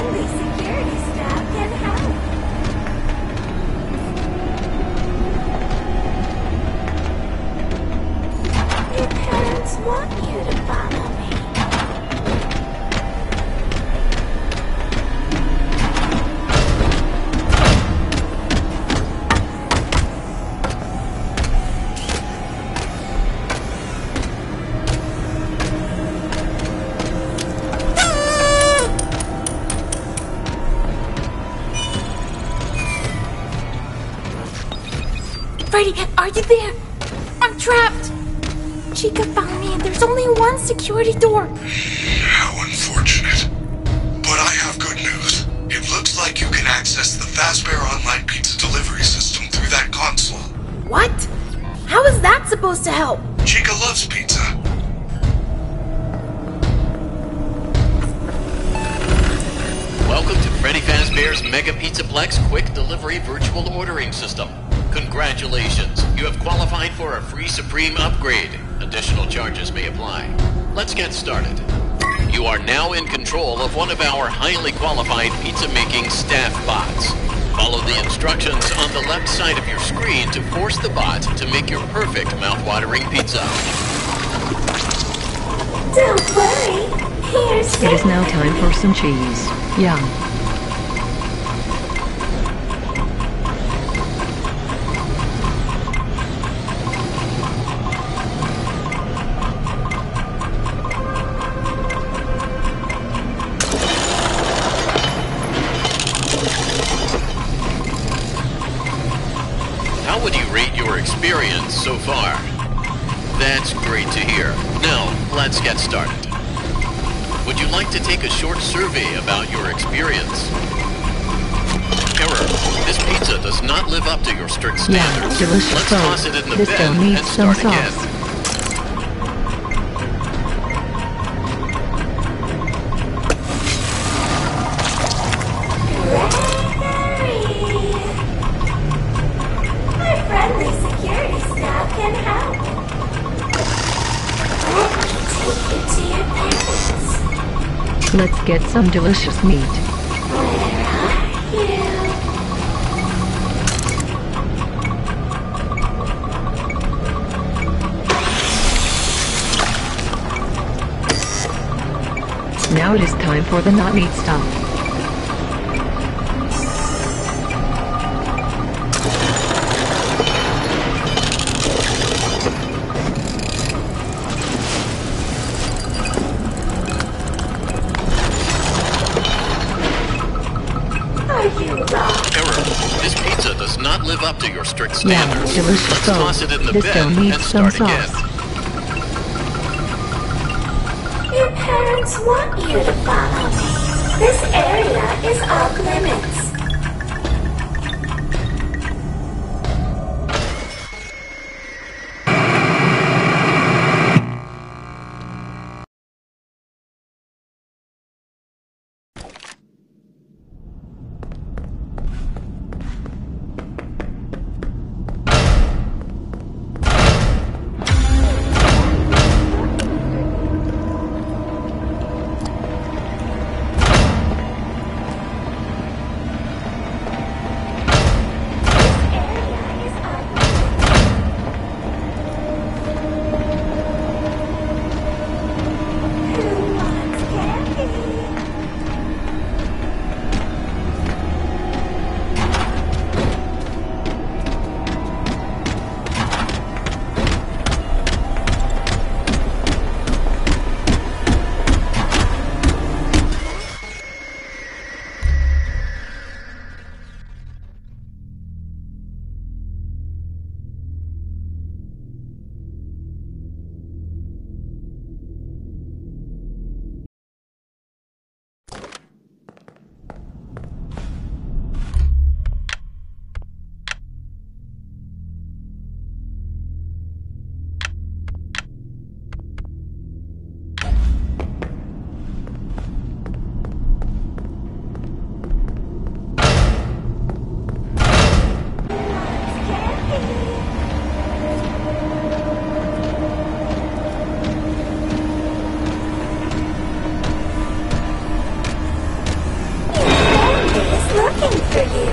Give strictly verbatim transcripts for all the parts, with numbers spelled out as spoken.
friendly security staff can help. Your parents want you to follow me. Freddy, are you there? I'm trapped! Chica found me and there's only one security door. How unfortunate. But I have good news. It looks like you can access the Fazbear Online Pizza delivery system through that console. What? How is that supposed to help? Chica loves pizza. Welcome to Freddy Fazbear's Mega Pizzaplex Quick Delivery Virtual Ordering System. Congratulations, you have qualified for a free Supreme upgrade. Additional charges may apply. Let's get started. You are now in control of one of our highly qualified pizza-making staff bots. Follow the instructions on the left side of your screen to force the bot to make your perfect mouth-watering pizza. Don't worry. Here's It is now time for some cheese. Yum. How would you rate your experience so far? That's great to hear. Now, let's get started. Would you like to take a short survey about your experience? Error. This pizza does not live up to your strict Yeah, standards. delicious Let's food. toss it in the This bin still needs and some start again. sauce. Our friendly security staff can help. Let me take you to your parents. Let's get some delicious meat. Where are you? Now it is time for the not meat stuff. Are you lost? Error. This pizza does not live up to your strict Yeah, standards. delicious Let's food. toss it in the This still bin needs and some start again. sauce. Your parents want you to follow me. This area is off limits. for you.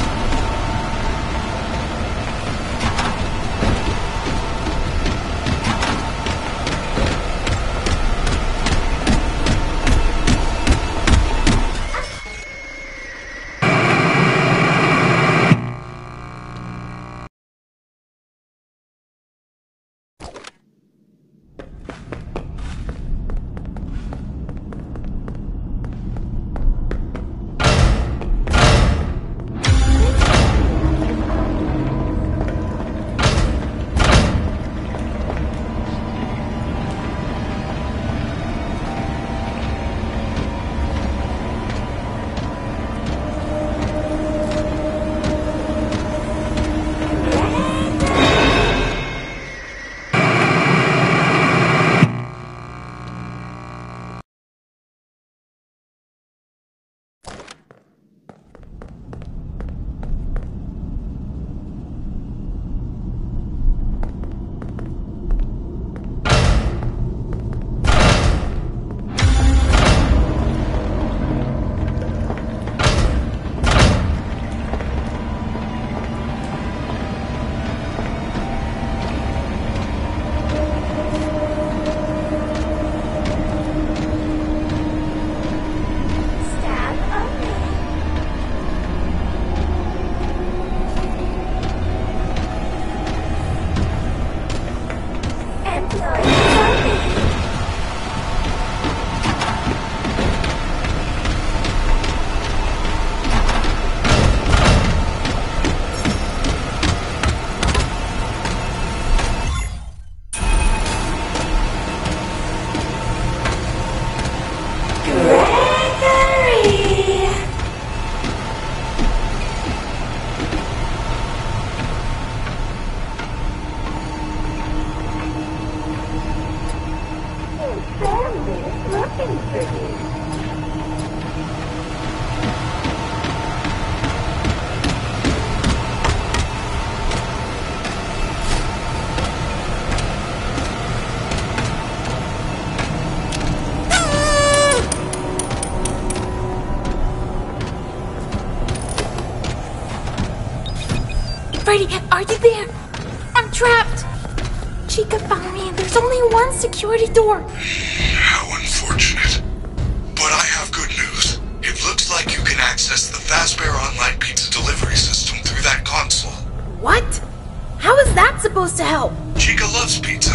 Freddy, are you there? I'm trapped! Chica found me and there's only one security door. How unfortunate. But I have good news. It looks like you can access the Fazbear Online Pizza delivery system through that console. What? How is that supposed to help? Chica loves pizza.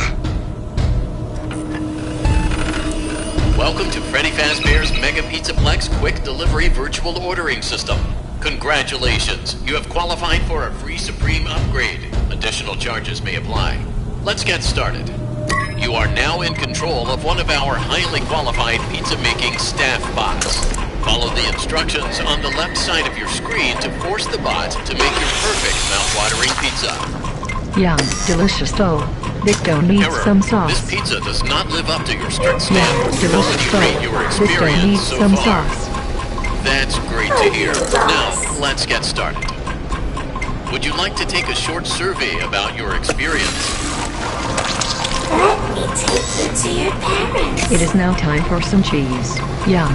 Welcome to Freddy Fazbear's Mega Pizzaplex Quick Delivery Virtual Ordering System. Congratulations, you have qualified for a free Supreme upgrade. Additional charges may apply. Let's get started. You are now in control of one of our highly qualified pizza-making staff bots. Follow the instructions on the left side of your screen to force the bot to make your perfect mouth-watering pizza. Yum, delicious though. Victor needs Error. some sauce. This pizza does not live up to your strict Yum, standards. How would delicious you though. rate your Victor experience needs so some far? sauce. That's great to hear. Now, let's get started. Would you like to take a short survey about your experience? Let me take you to your parents. It is now time for some cheese. Yum.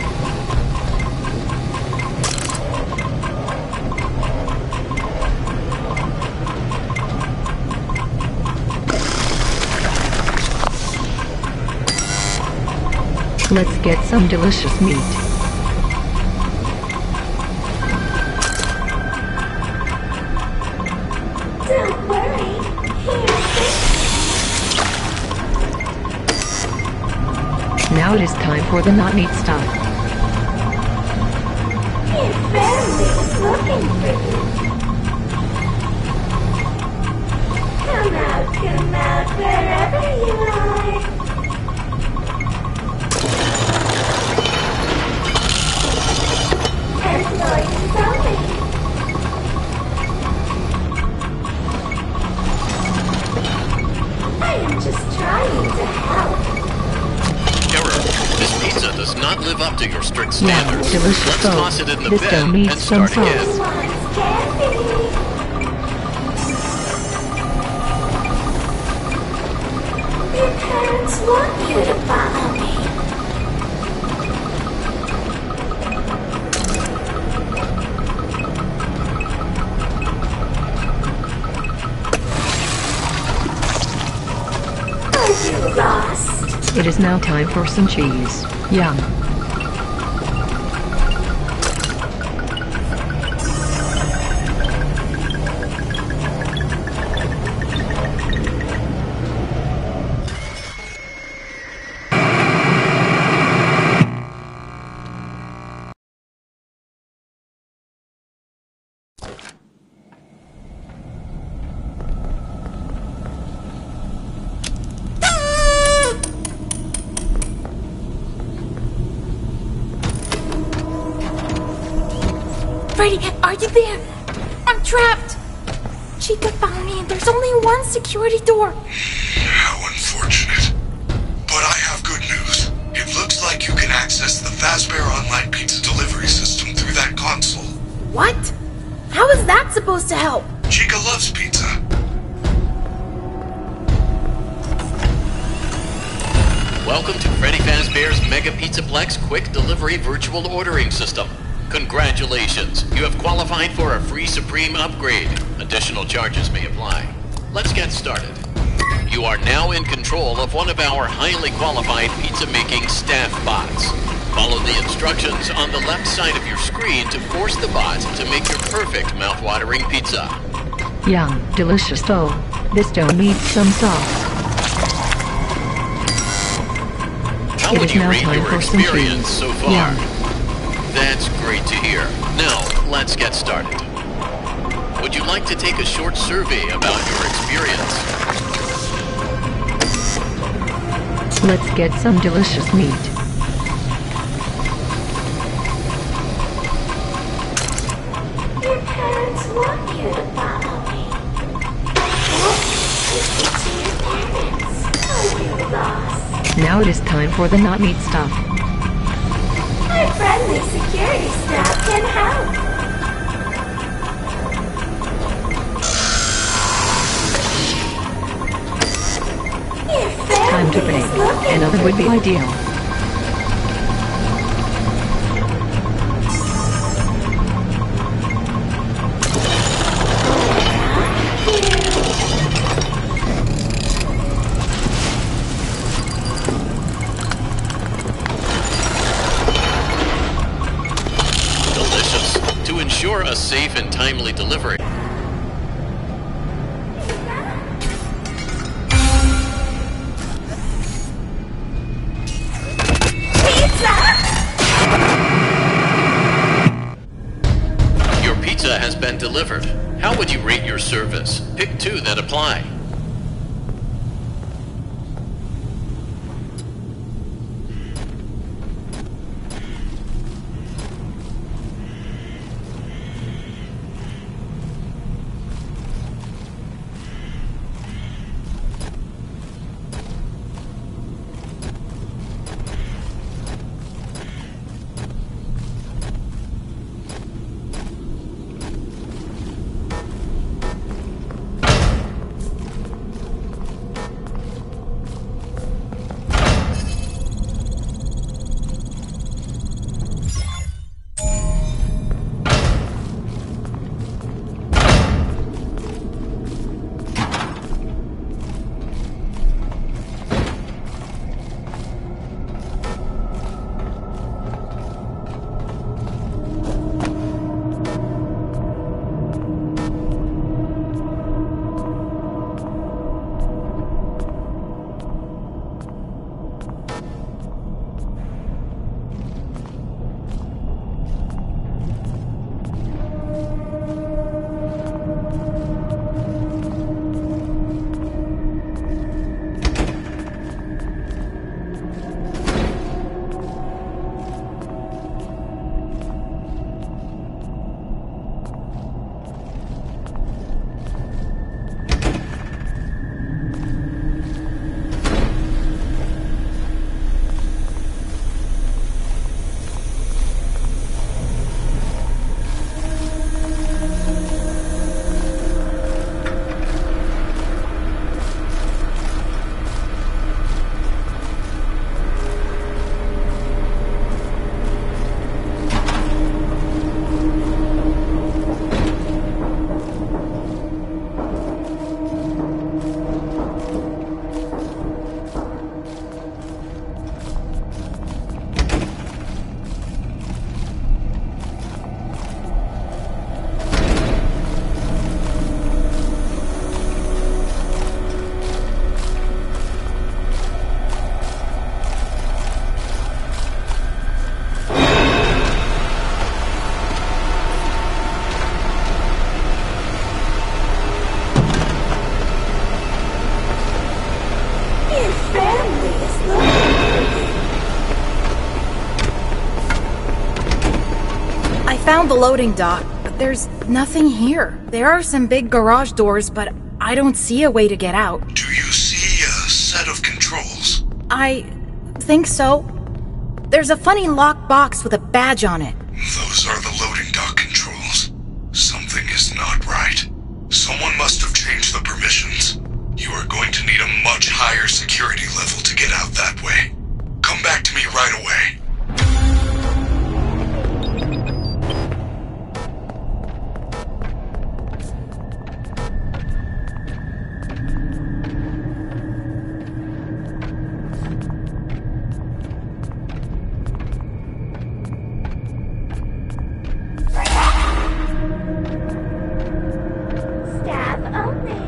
Let's get some delicious meat. Don't worry. Now it is time for the not neat stuff. Your family is looking for you. Come out, come out, wherever you are. Employees only. I am just trying to help. Error. This pizza does not live up to your strict standards. Yum, delicious Let's though. toss it in the This bin don't need and some start again. sauce. Wants candy. Your parents want you to follow me. It is now time for some cheese. Yum. Freddy, are you there? I'm trapped! Chica found me and there's only one security door. How unfortunate. But I have good news. It looks like you can access the Fazbear Online Pizza delivery system through that console. What? How is that supposed to help? Chica loves pizza. Welcome to Freddy Fazbear's Mega Pizzaplex Quick Delivery Virtual Ordering System. Congratulations, you have qualified for a free Supreme upgrade. Additional charges may apply. Let's get started. You are now in control of one of our highly qualified pizza-making staff bots. Follow the instructions on the left side of your screen to force the bot to make your perfect mouth-watering pizza. Yum. Delicious dough. This dough needs some sauce. How It would is you now rate time your for some experience cheese. so far? Yum. That's great to hear. Now, let's get started. Would you like to take a short survey about your experience? Let's get some delicious meat. Your parents want you to follow me. Take me to your parents. Are you lost? Now it is time for the not meat stuff. Our friendly security staff can help. Your Time to family is bake. looking An oven would be ideal. Delicious. To ensure a safe and timely delivery, your pizza has been delivered. How would you rate your service? Pick two that apply. found the loading dock, but there's nothing here. There are some big garage doors, but I don't see a way to get out. Do you see a set of controls? I think so. There's a funny locked box with a badge on it. Those are the loading dock controls. Something is not right. Someone must have changed the permissions. You are going to need a much higher security level to get out that way. Come back to me right away. Staff only.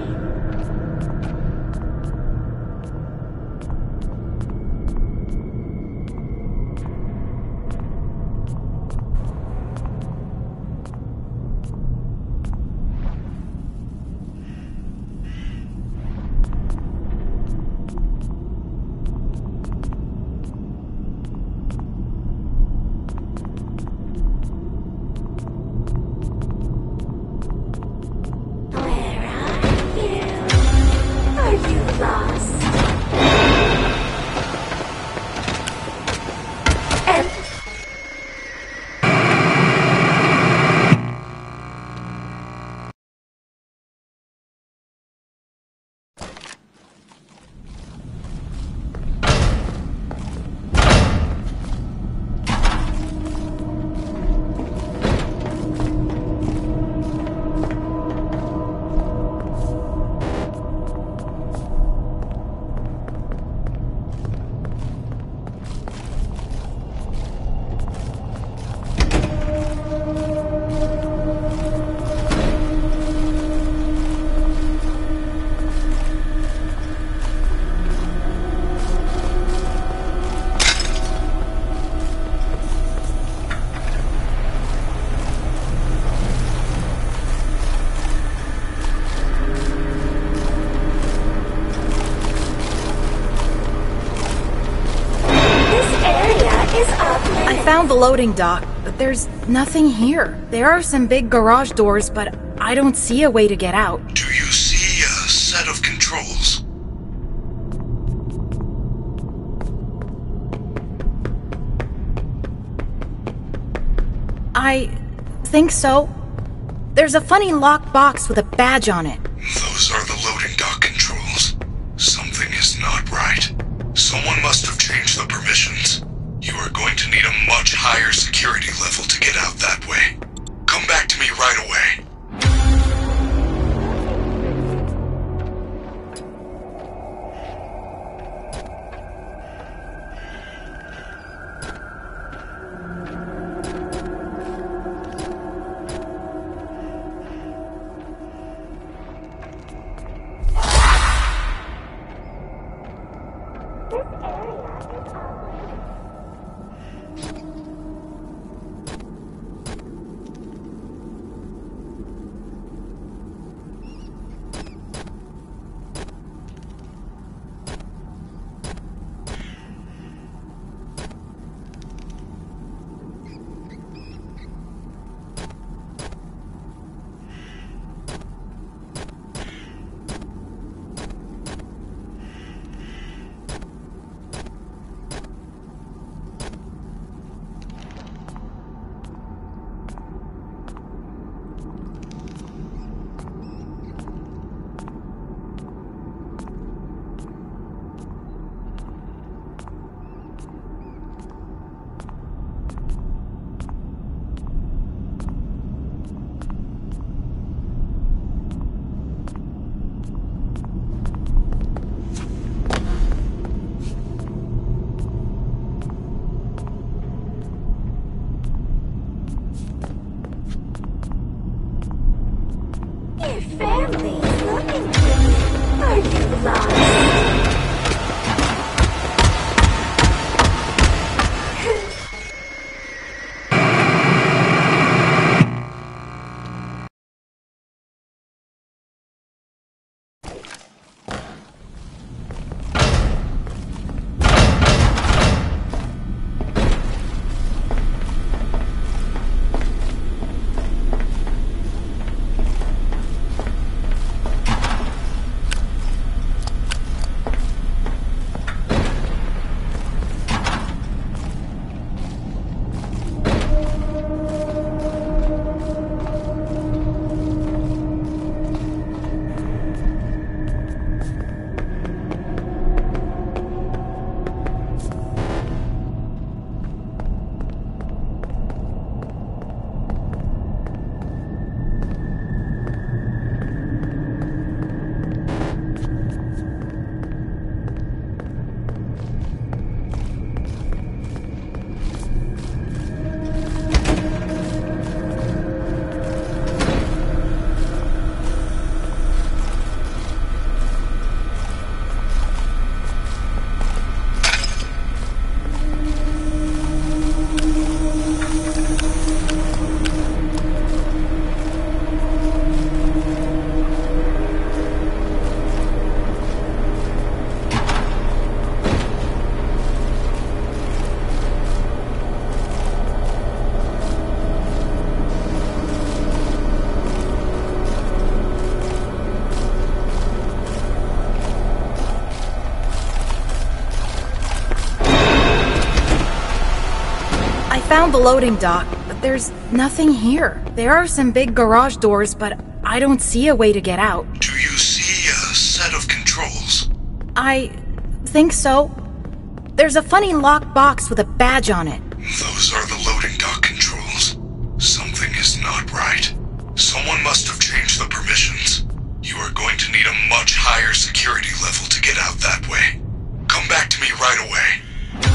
I found the loading dock, but there's nothing here. There are some big garage doors, but I don't see a way to get out. Do you see a set of controls? I think so. There's a funny locked box with a badge on it. Those are the loading dock controls. Something is not right. Someone must have changed the permissions. You are going to need a much higher security level to get out that way. Come back to me right away. Family's looking for you. Are you lost? found the loading dock, but there's nothing here. There are some big garage doors, but I don't see a way to get out. Do you see a set of controls? I think so. There's a funny locked box with a badge on it. Those are the loading dock controls. Something is not right. Someone must have changed the permissions. You are going to need a much higher security level to get out that way. Come back to me right away.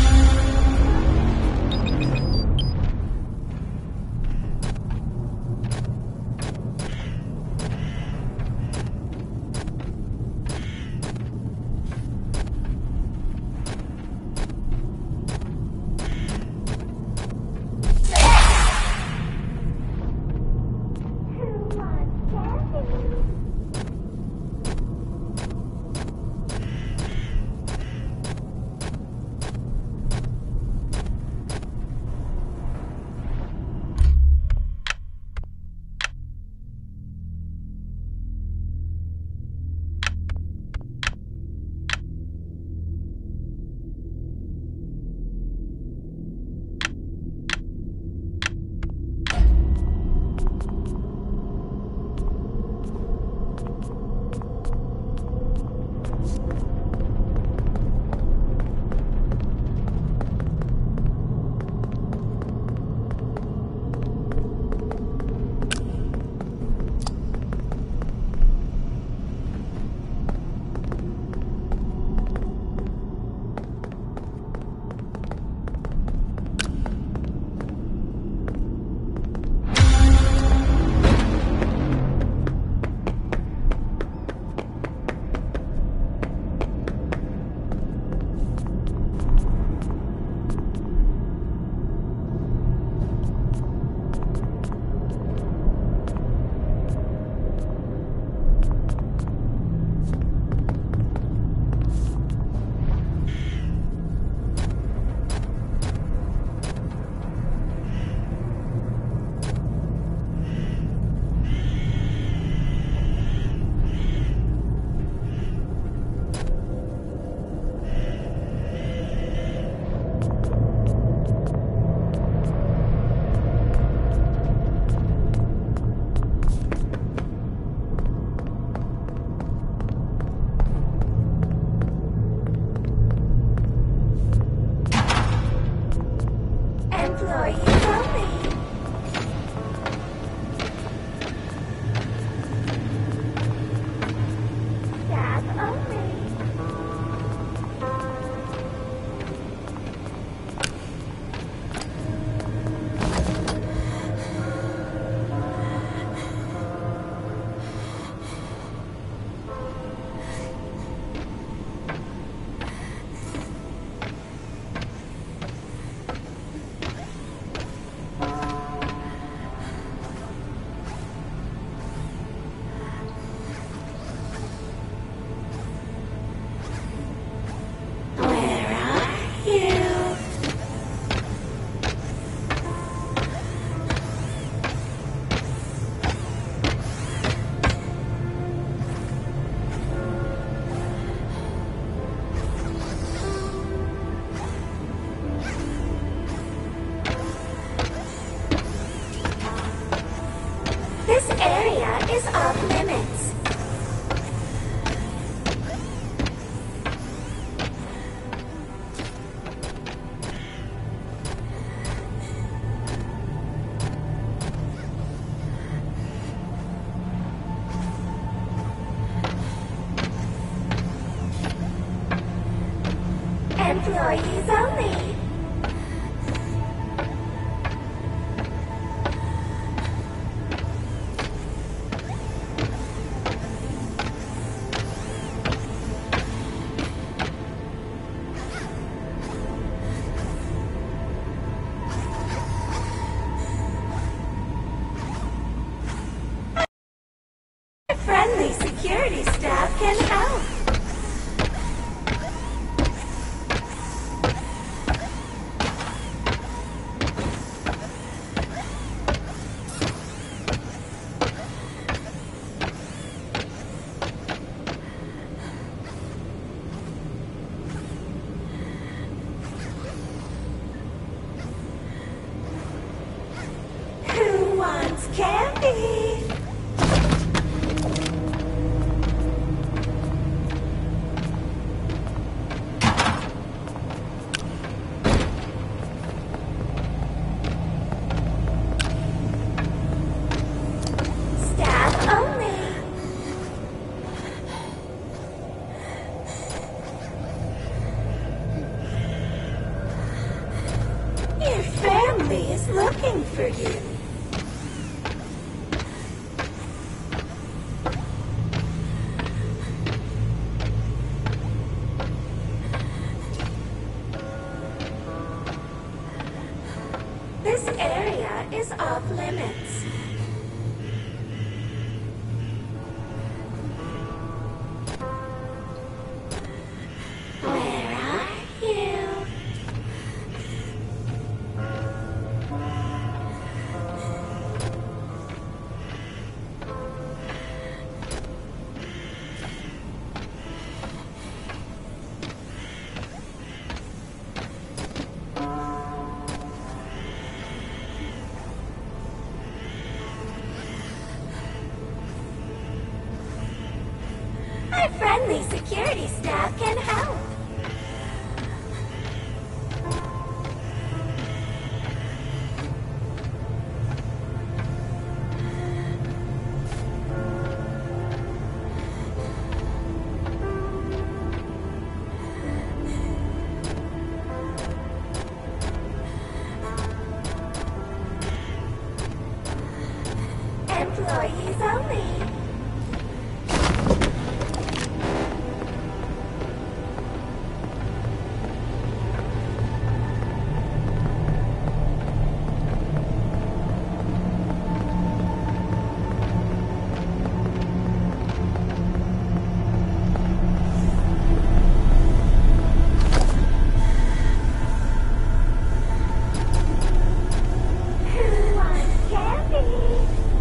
Employees only. Friendly security staff can help. My friendly security staff can help. Employees only. Who wants candy?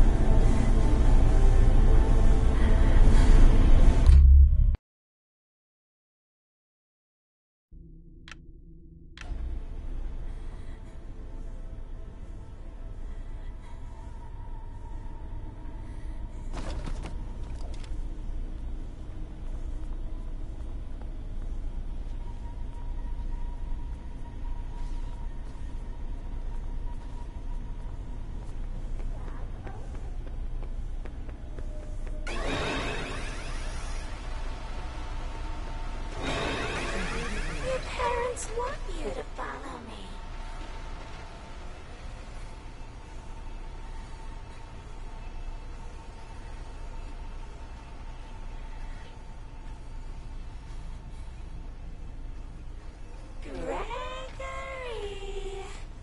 Your parents want you to follow me. Gregory.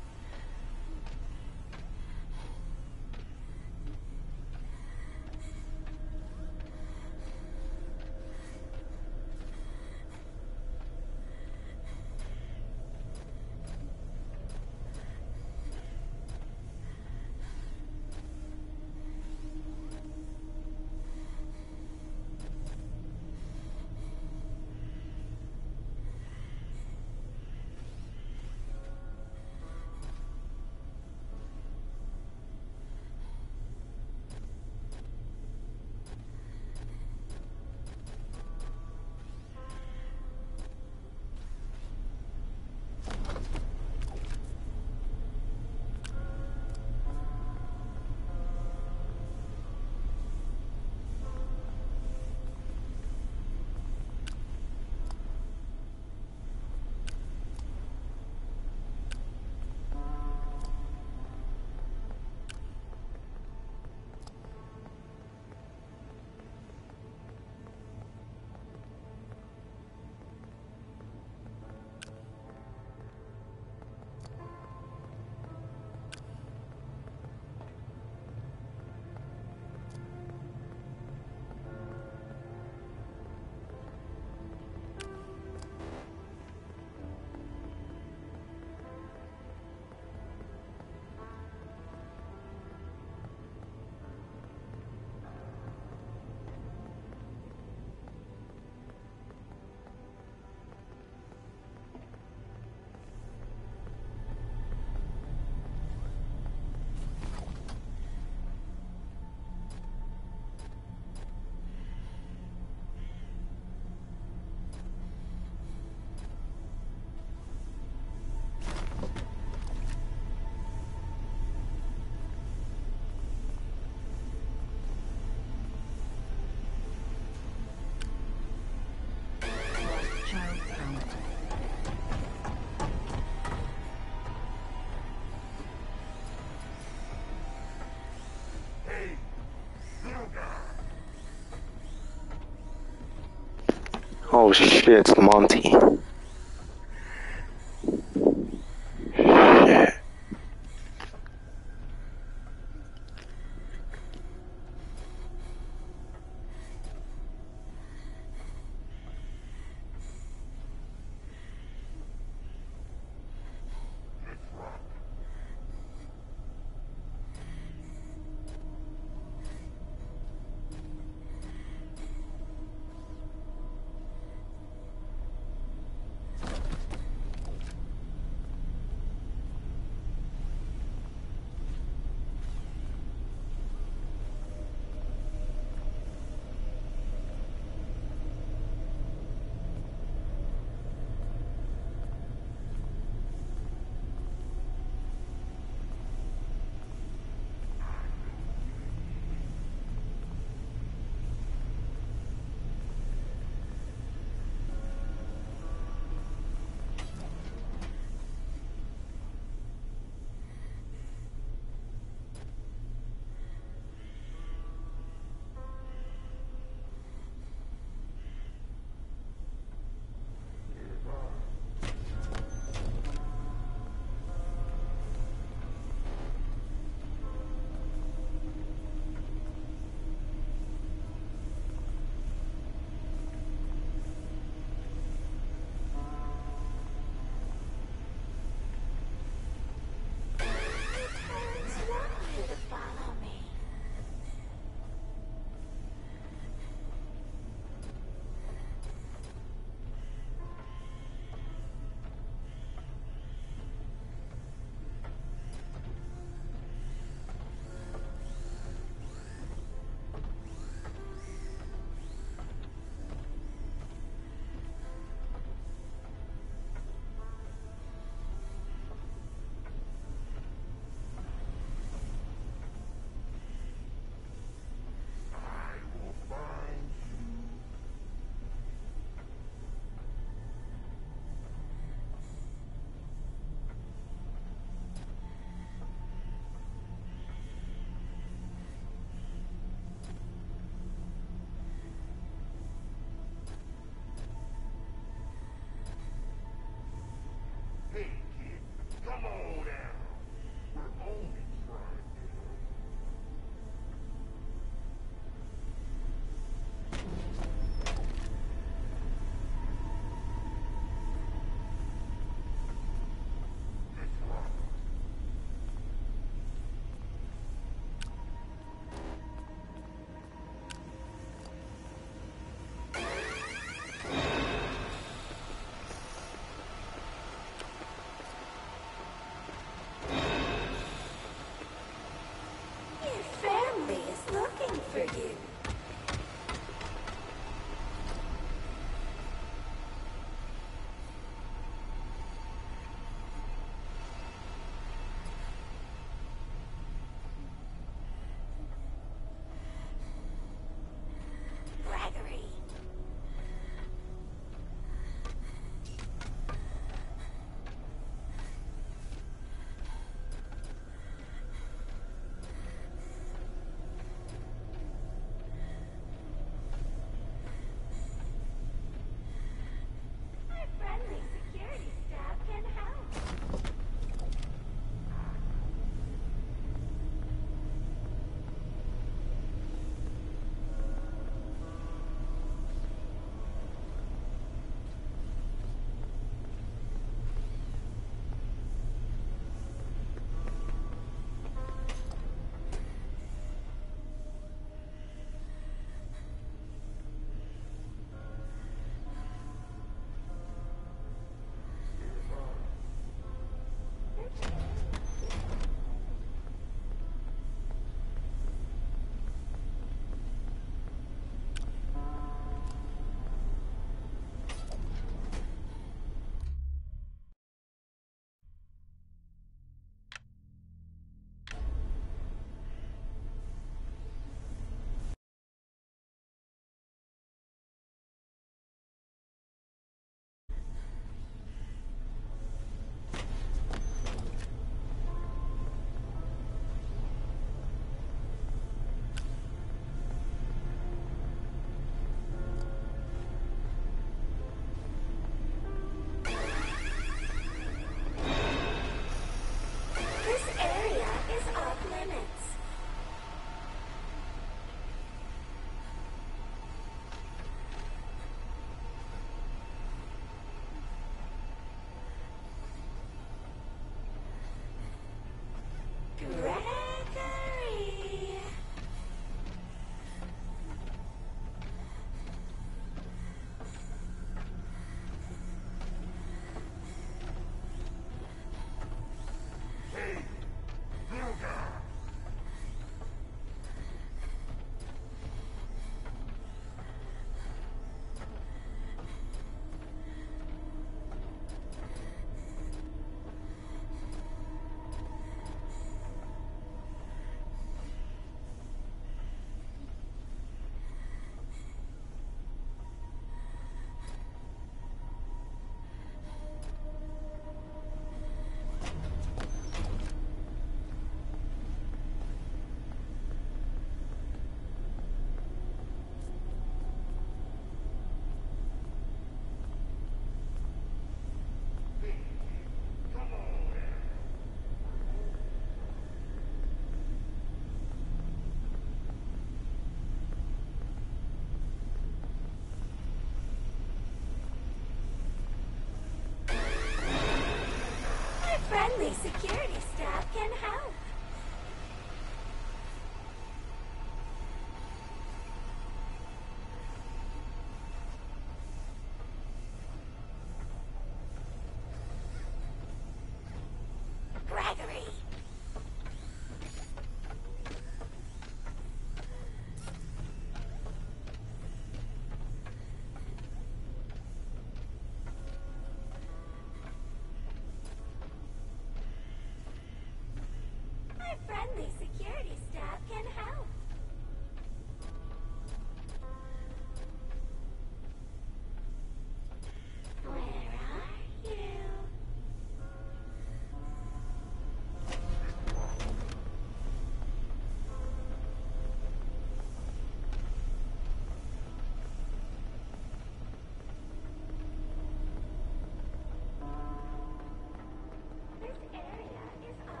Child count. Oh shit, it's Monty. Shit.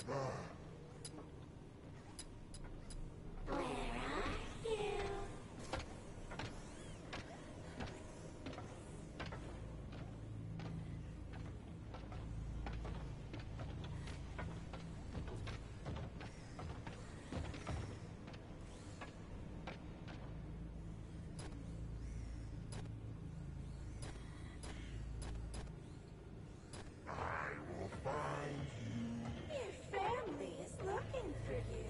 Where are you? Your family is looking for you.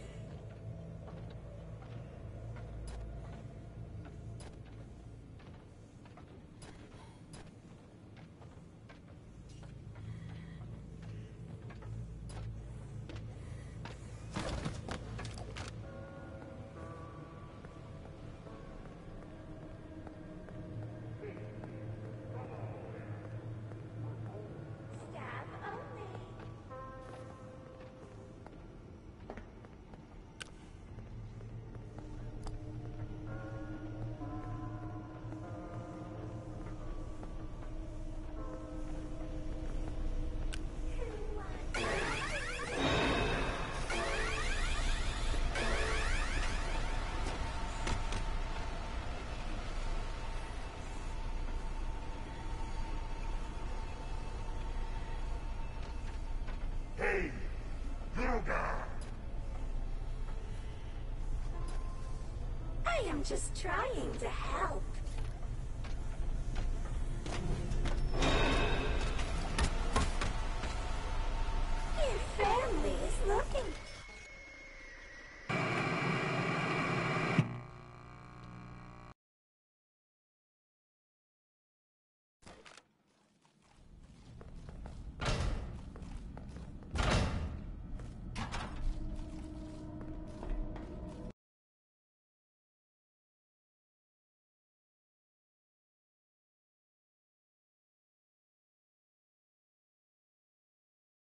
Staff only. Who wants Hey, little guy! I am just trying to help.